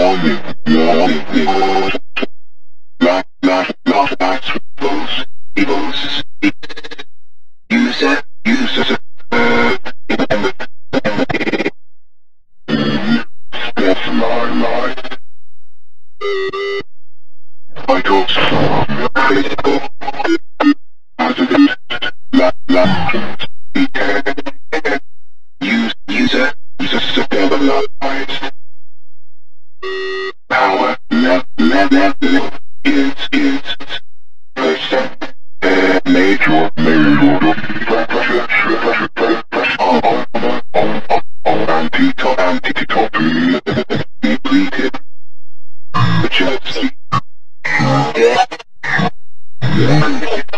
I don't critical positive user stabilized power level is percent major anti-top depleted the